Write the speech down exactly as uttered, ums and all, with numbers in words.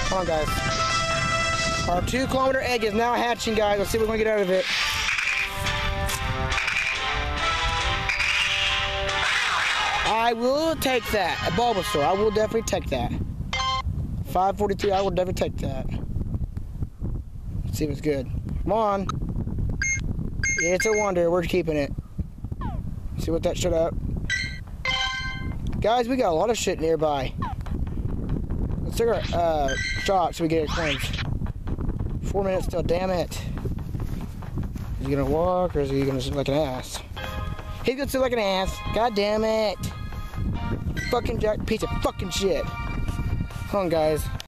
Come on, guys. Our two kilometer egg is now hatching, guys. Let's see what we're gonna get out of it. I will take that. A Bulbasaur. I will definitely take that. five forty-two. I will definitely take that. Let's see if it's good. Come on. It's a wonder. We're keeping it. See what that shut up. Guys, we got a lot of shit nearby. Let's take our uh, shot so we get our coins. Four minutes still. Damn it. Is he gonna walk or is he gonna sit like an ass? He's gonna sit like an ass. God damn it. Fucking jack piece of fucking shit. Come on, guys.